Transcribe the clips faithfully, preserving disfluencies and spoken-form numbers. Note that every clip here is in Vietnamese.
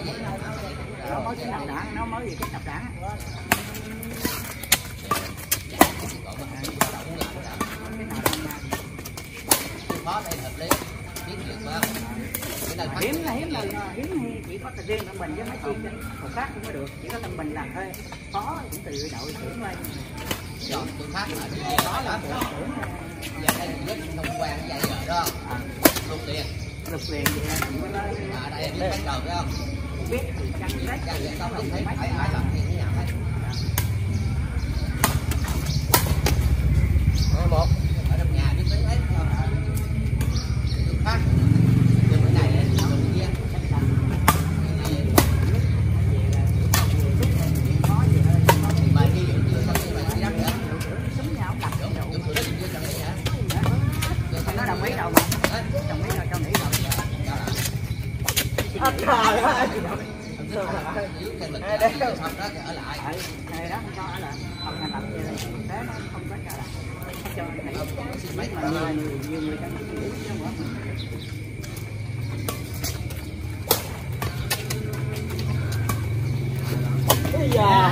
Nó mới cái nạp đạn, nó mới gì cái nạp đạn. Khó đây hợp lý, biết được quá. Hiếm là hiếm là hiếm chỉ có riêng Tân Bình với mấy chị còn khác cũng mới được, chỉ có Tân Bình làm thôi. Khó cũng từ đội trưởng lên. Chọn tôi khác là cái đó lắm. Giờ đây rất thông quan vậy rồi đó. Lục liền. Lục liền vậy là à đây biết bắt đầu phải không? Biết thì chăng đấy. Chăng vậy tao không thấy phải ai làm gì thế nào hết. Nói một ở trong nhà biết tính hết không? Tôi khác. Từ bữa này đến đầu tiên. Mà đi dụ chưa xong đi mà đi đắp nữa. Súng nhau đặt Đúng, đúng, đúng, chưa xong đi hả? Nó đồng ý đâu mà. Đồng ý rồi, cho nghỉ rồi. Trời ơi. Đây đâu xong đó ở lại. Này đó không cho ở lại. Không thành lập vậy là thực tế nó không có cho lại. Không cho này. Mấy mà nhiều người nhiều người trong cái gì chứ không có. Bây giờ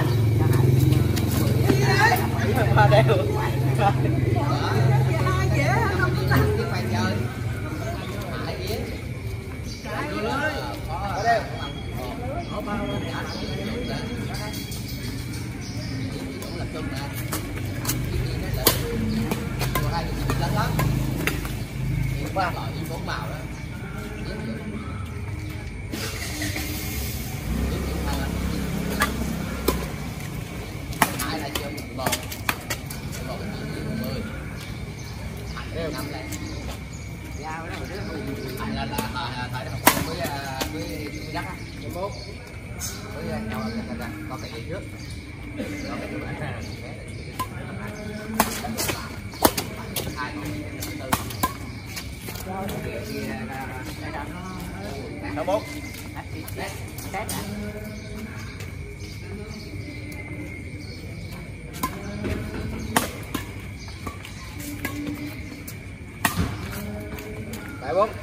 qua đây luôn. Qua loại những bốn màu đó. Hai là chưa một bò, một bò mười, năm này. Giao đó rồi đó. Hai là là thời đó học với với với đất á, với mốt, với nhau là có cái gì trước, có cái bữa ra hai tư. Sáu bốn. Bảy bốn.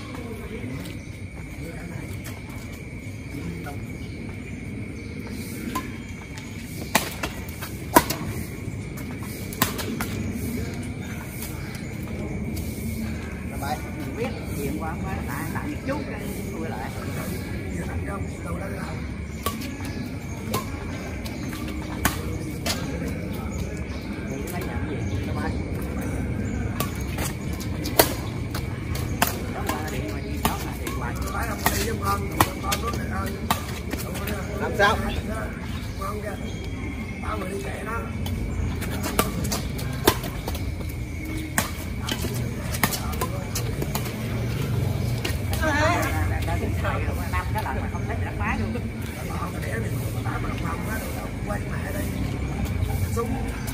Biết chuyện qua qua tại tại một chút cái nuôi lại. Lấy nhận gì cho ba. Đó là điện mà gì đó là điện hoài. Phải không đi với con, con nó này thôi. Làm sao? Con kìa. Tao mà đi chạy đó. Năm cái lần mà không thấy đặt máy luôn. Quay mẹ đây. Súng.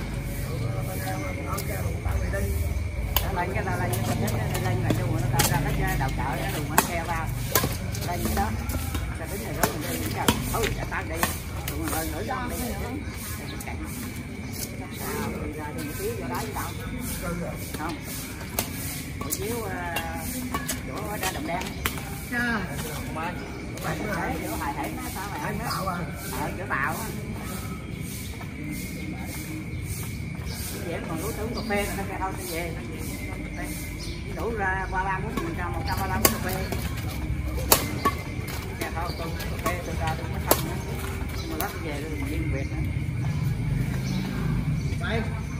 Lên cái là lên cái lên là chung nó tạo ra cái đầu chợ nó đùng bánh keo vào. Lên cái đó. Ta tính này đó mình đi cái thôi đã tan đi. Rồi lên nữa đó đi. Sao đi ra đi một tí vô đó với đâu. Không. Một chiếu chỗ ra đồng đen. Trời. Mày thấy chỗ hài hển nó sao mày ăn đó. Ờ chỗ tạo á. Vậy còn đối tướng cà phê nó kêu thôi nó về nó đủ ra ba ba bốn phần trăm một trăm ba mươi cà phê. Kêu thôi tôi cà phê tôi ra tôi mới xong nữa. Mà lát về tôi đi viên Việt nữa. Đấy.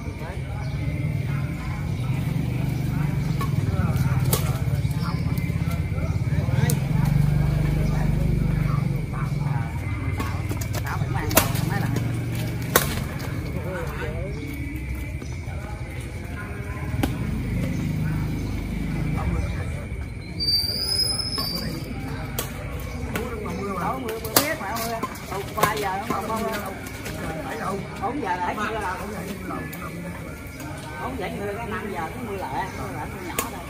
ba giờ nó còn không bốn giờ lại mưa đâu bốn dậy mưa cái năm giờ cái mưa lại mưa lại mưa nhỏ đây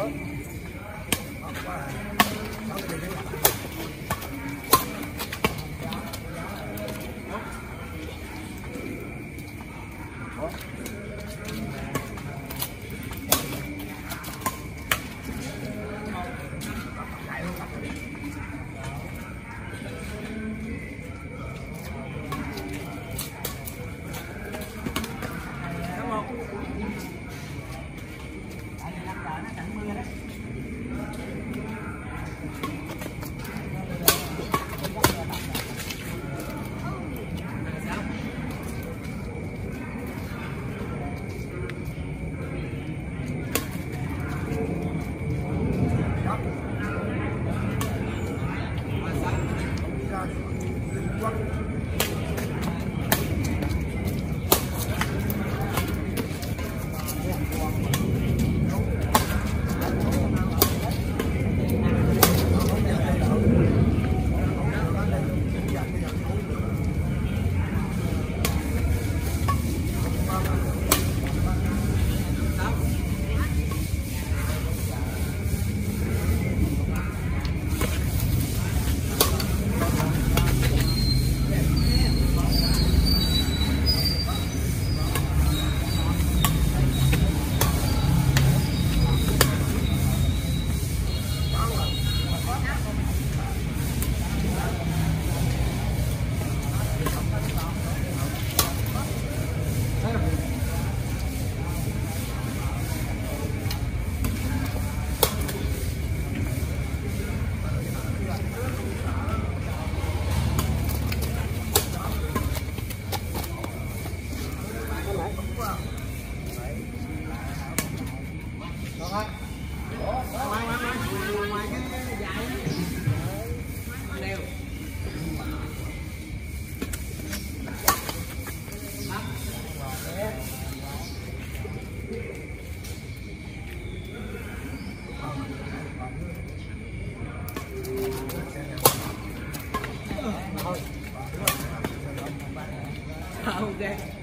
Ok.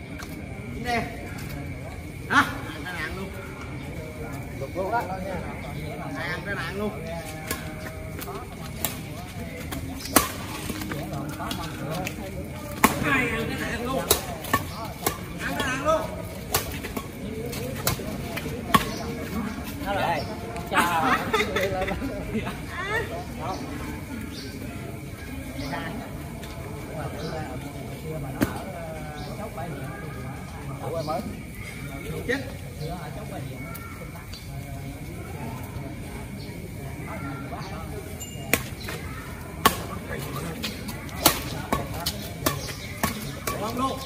Nè. Hả? Cái nạn luôn. Được luôn đó. Ăn cái nạn luôn. Ai ăn cái nạn luôn. Ăn cái nạn luôn. Rồi. Chào. Ủa mới. Chết. Bóng luôn.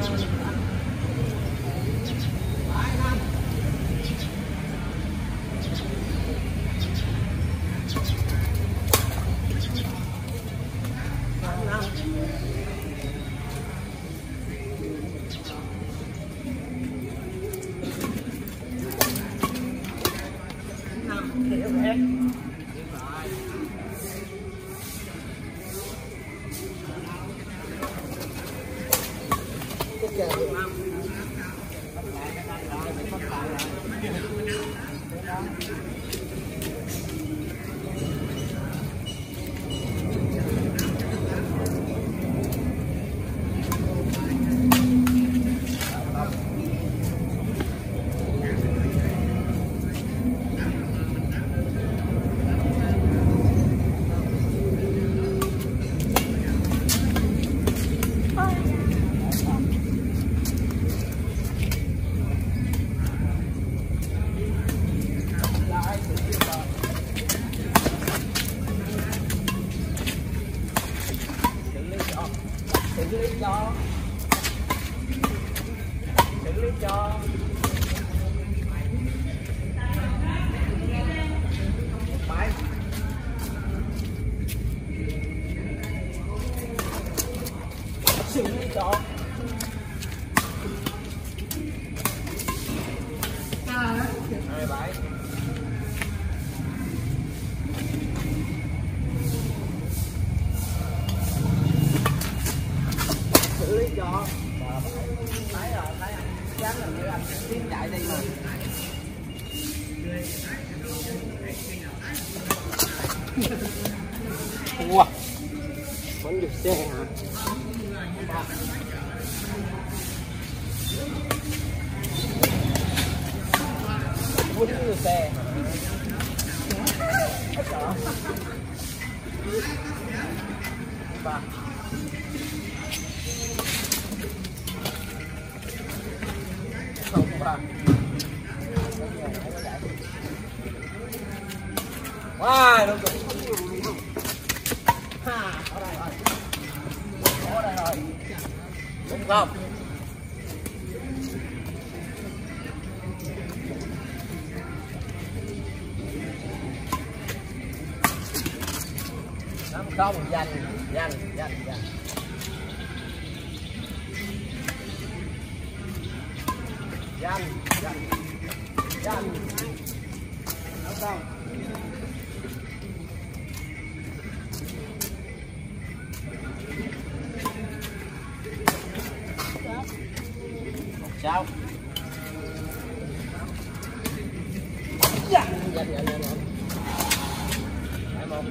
xử lý cho xử lý cho máy xử lý cho hai bảy xử lý cho thấy rồi thấy anh dám làm như anh tiến chạy đi mà wow vẫn được xe hả muốn được xe ba không ba wow đúng rồi ha ở đây rồi ở đây rồi đúng không không không dành dành dành dành dành dành dành không không một sao dành dành dành dành hai một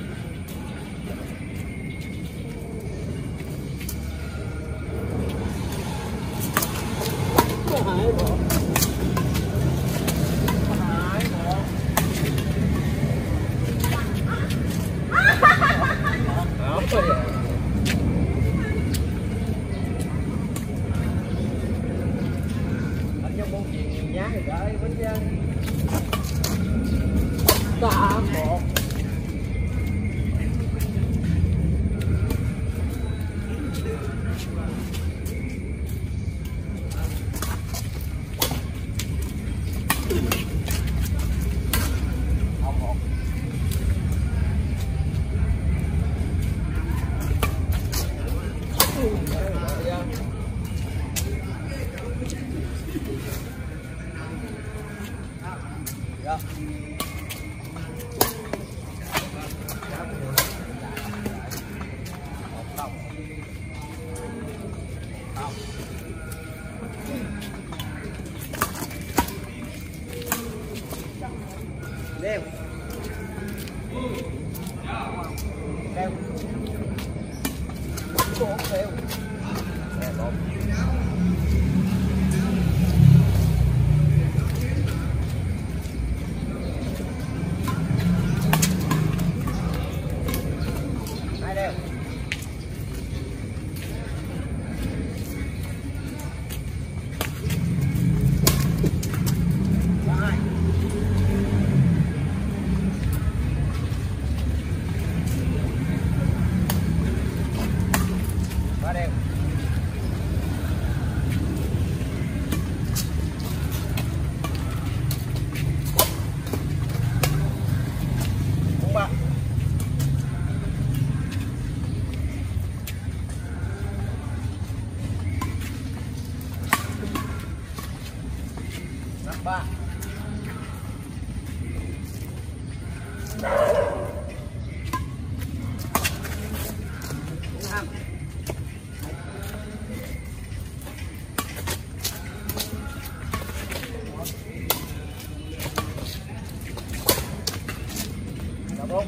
hai một hai một anh trong môn chuyện nhiều nhá thì đợi bên dân tám một đeo đeo cổ đeo đeo hai đeo ba năm bốn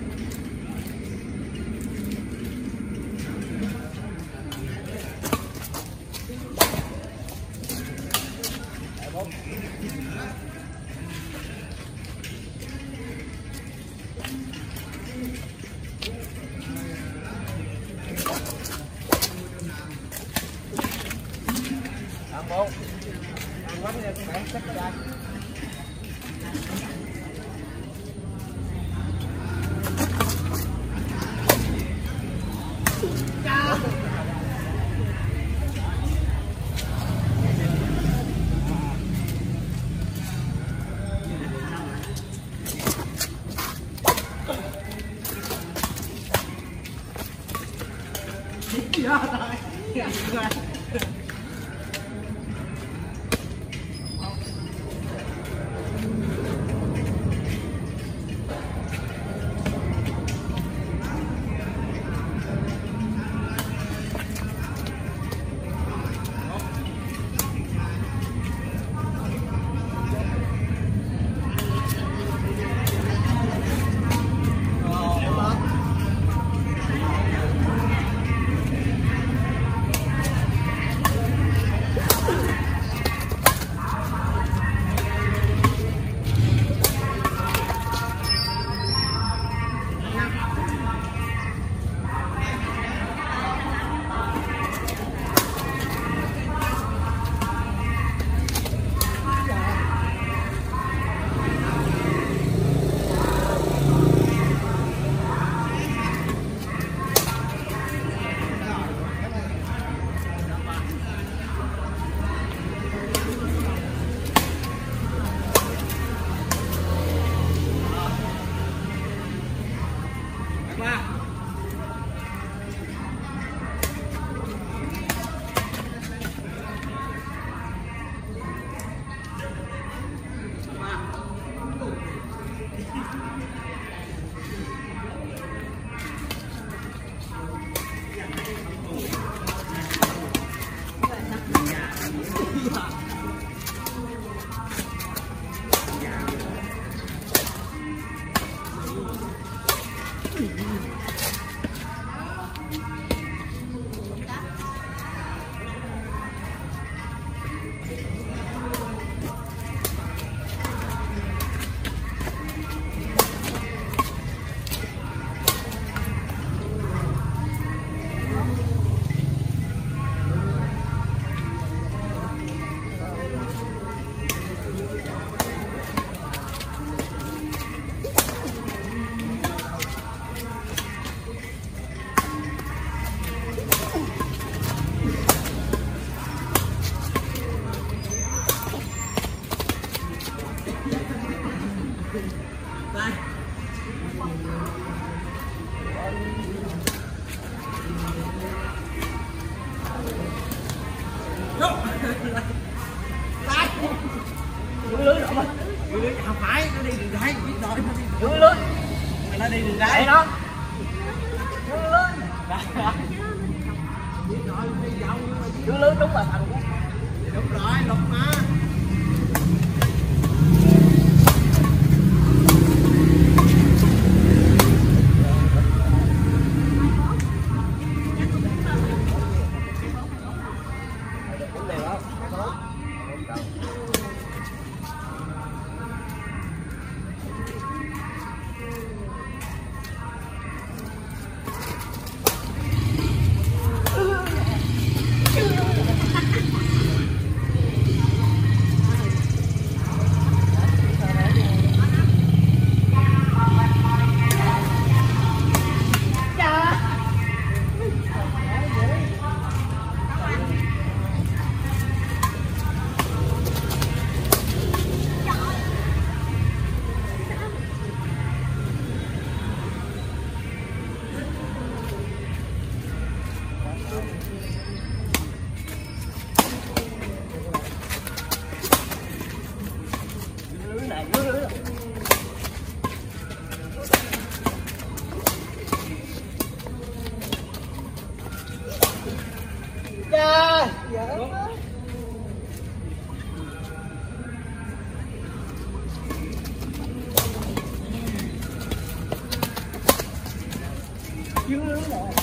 ăn bốn ăn quánh này các bạn cắt ra dạ thôi dưới lưới rồi, dưới lưới không phải nó đi đường đáy biết rồi, nó đi dưới lưới, nó đi đường đáy đó, dưới lưới, dưới lưới đúng là thằng đúng rồi, lục mà. rồi.